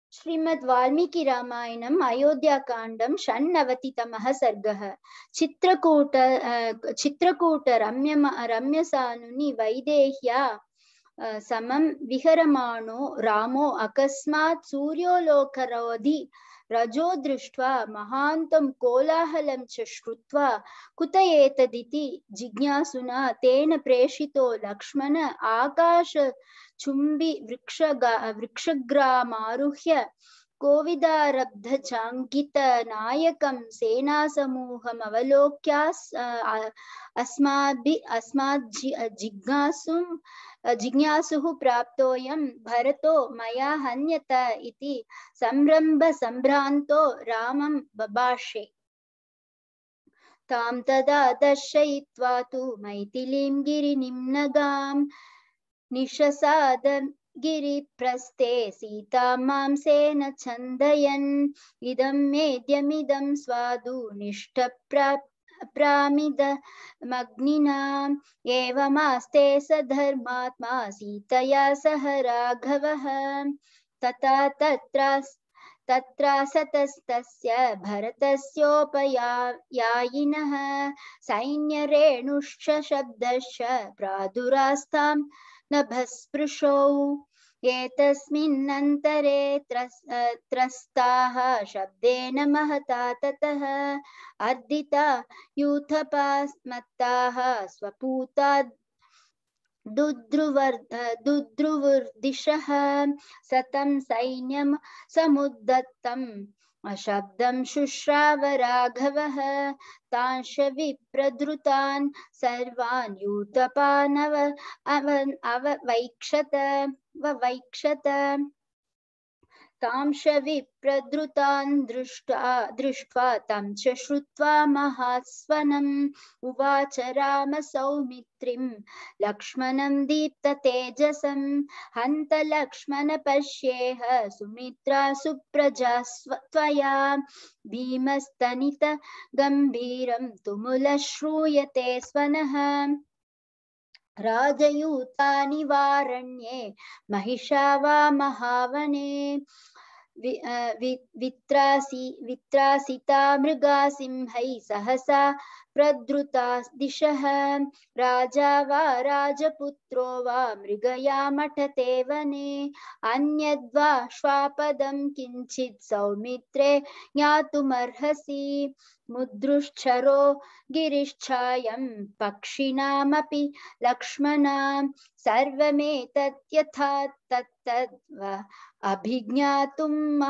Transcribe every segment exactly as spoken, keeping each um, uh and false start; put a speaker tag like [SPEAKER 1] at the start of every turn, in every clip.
[SPEAKER 1] श्रीमद् वाल्मीकि रामायणम् अयोध्याकाण्डं षण्णवतितमः सर्गः। चित्रकूट चित्रकूट रम्यम रम्यसानुनि वैदेह्या समं विहरमाणो रामो अकस्मात् सूर्योलोकरोधि रजो दृष्ट्वा महान्तं कोलाहलं च श्रुत्वा कुत एतदिति जिज्ञासुना तेन प्रेषितो लक्ष्मण आकाश चुम्बि वृक्ष वृक्षग्रामारुह्य कोविदारब्धचाङ्कितनायकं सेनासमूहमवलोक्यास् अस्माभि अस्मात् जिज्ञासुं जिज्ञासुः प्राप्तोऽयं भरतो मया हन्यत इति संरम्भ सम्भ्रान्तो रामं बभाषे। तां तदा दर्शयित्वा तु मैथिलीं गिरिनिम्नगां निशसाद गिरिप्रस्थे सीतां मांसेन छन्दयन् इदं मेद्यमिदं स्वादु निष्ठप्राप् प्रामिदमग्निनाम् एवमास्ते स धर्मात्मा सीतया सह राघवः तथा तत्र तत्रासतस्तस्य भरतस्योपयायिनः सैन्यरेणुश्च शब्दश्च प्रादुरास्तां नभस्पृशौ एतस्मिन्नन्तरे त्रस्ताः शब्देन महता ततः अर्दिता यूथपास्मत्ताः स्वपूता दुद्रुवुर्दिशः सतं सैन्यं समुद्धतं शब्दं शुश्राव राघवः तांश विप्रधृतान् सर्वान् यूथपानव अववैक्षत ववैक्षत तांश विप्रधृतान् दृष्ट्वा दृष्ट्वा तं च श्रुत्वा महास्वनम् उवाच राम सौमित्रिं लक्ष्मणं दीप्ततेजसं हन्त लक्ष्मण पश्येह सुमित्रा सुप्रजा त्वया भीमस्तनित गम्भीरं तुमुल श्रूयते स्वनः राजयूतानि वारण्ये महिषा वा महावने वित्रासि वित्रासिता मृगा सिंहै सहसा प्रद्रुता दिशः राजा वा राजपुत्रो वा मृगया मठते वने अन्यद्वा श्वापदं किञ्चित् सौमित्रे ज्ञातुमर्हसि मुद्रुश्चरो गिरिश्चायं पक्षिणामपि लक्ष्मणा सर्वमेतत् यथा तत्तद् अभिज्ञातुम्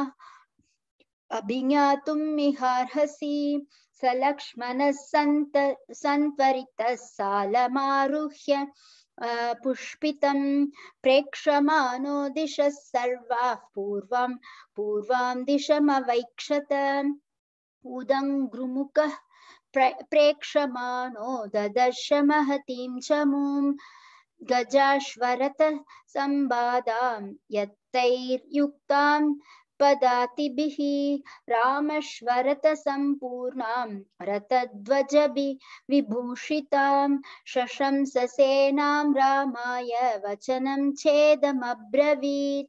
[SPEAKER 1] अभिज्ञातुमिहार्हसि स लक्ष्मणः सन्त सन्त्वरितः सालमारुह्य पुष्पितं प्रेक्षमाणो दिशः सर्वाः पूर्वं पूर्वां दिशमवैक्षत उदङ्घ्रुमुखः प्रेक्षमाणो ददर्श महतीं चमूं गजाश्वरथ संवादां यत्तैर्युक्तां पदातिभिः रामश्वरथ सम्पूर्णां रथध्वजभि विभूषितां शशंस सेनां रामाय वचनं छेदमब्रवीत्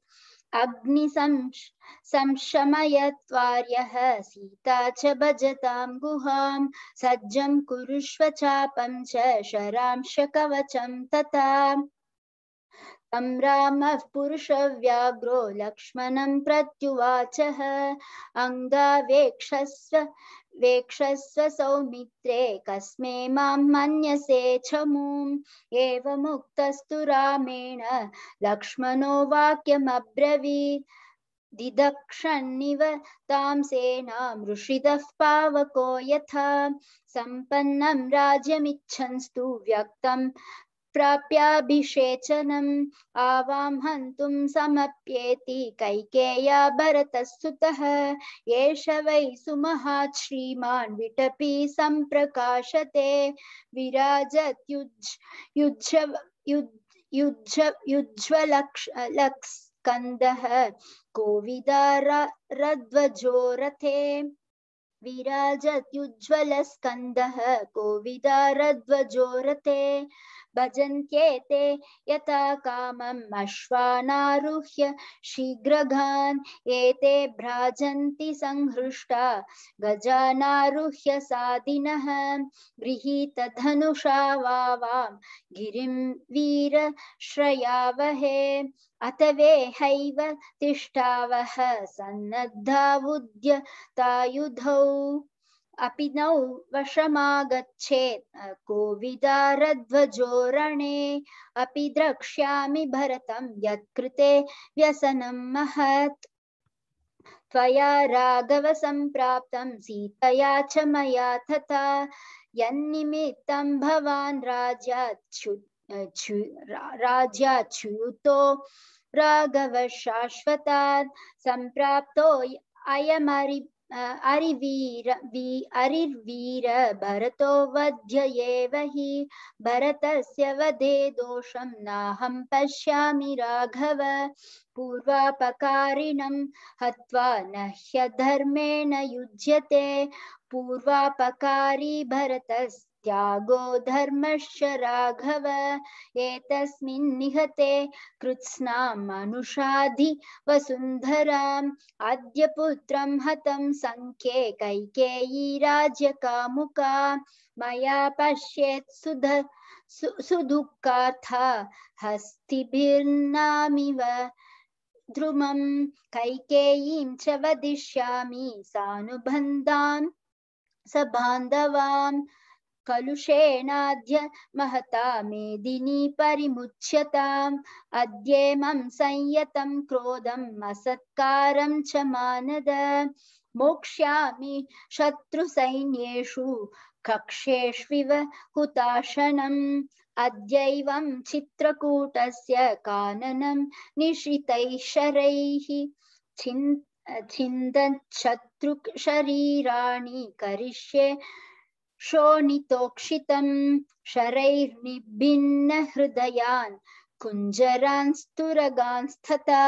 [SPEAKER 1] अग्निसंशमयत्वार्यः सीता च भजतां गुहां सज्जं कुरुष्व चापं च शरांश कवचं तथा तं रामः पुरुषव्याघ्रो लक्ष्मणं प्रत्युवाचः अङ्गावेक्षस्व वेक्षस्व सौमित्रे कस्मै मां मन्यसे चमूम् एवमुक्तस्तु रामेण लक्ष्मणो वाक्यमब्रवीत् दिदक्षन्निव तां सेनां ऋषिदः पावको यथा सम्पन्नं राज्यमिच्छन्स्तु व्यक्तं प्राप्याभिषेचनम् आवां हन्तुं समप्येति कैकेय्या भरतस्तुतः एष वै सुमहात् श्रीमान् विटपी सम्प्रकाशते विराजत् युज् युज् युज् युज्ज्वलक्ष स्कन्दः कोविदारध्वजो रथे विराजत्युज्ज्वलस्कन्दः कोविदारध्वजो रथे भजन्त्येते यथा कामम् अश्वानारुह्य शीघ्रगान् एते भ्राजन्ति संहृष्टा गजानारुह्य सादिनः गृहीतधनुषा वावां गिरिं वीरश्रयावहे अथ वे हैव तिष्ठावः सन्नद्धावुद्यतायुधौ अपिनौ वशमागच्छेत् कोविदारध्वजोरणे अपि द्रक्ष्यामि भरतं यत्कृते व्यसनं महत् त्वया राघव सम्प्राप्तं सीतया च मया तथा यन्निमित्तं भवान् राज्याच्यु राज्याच्युतो राघव शाश्वतात् सम्प्राप्तो अयमरि अरिवीर अरिर्वीर भरतो वध्य एव हि भरतस्य वधे दोषं नाहं पश्यामि राघव पूर्वापकारिणं हत्वा न ह्यधर्मेण युज्यते पूर्वापकारी भरतस्त्यागो धर्मश्च राघव एतस्मिन् निहते कृत्स्नां मनुषाधि वसुन्धराम् अद्य पुत्रं हतं संख्ये कैकेयी राज्यकामुका मया पश्येत् सुध सुदुःखार्था हस्तिभिर्नामिव ध्रुमं कैकेयीं च वदिष्यामि सानुबन्धान् सबान्धवान् कलुषेणाद्य महता मेदिनी परिमुच्यताम् अद्येमं संयतं क्रोधम् असत्कारं च मानद मोक्ष्यामि शत्रुसैन्येषु कक्षेष्विव हुताशनम् अद्यैवं चित्रकूटस्य काननं निश्रितैः शरैः छिन्दच्छत्रुशरीराणि करिष्ये शोणितोक्षितं शरैर्निभिन्न हृदयान् कुञ्जरांस्तुरगांस्तथा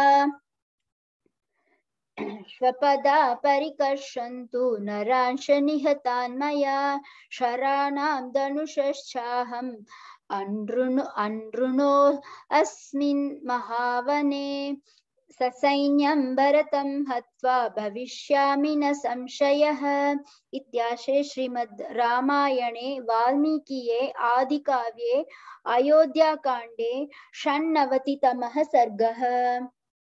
[SPEAKER 1] स्वपदा परिकर्षन्तु नरांश निहतान् मया शराणां धनुषश्चाहम् अनृणो अनृणो अस्मिन् महावने ससैन्यं भरतं हत्वा भविष्यामि न संशयः इत्याशे श्रीमद् रामायणे वाल्मीकिये आदिकाव्ये अयोध्याकाण्डे षण्णवतितमः सर्गः।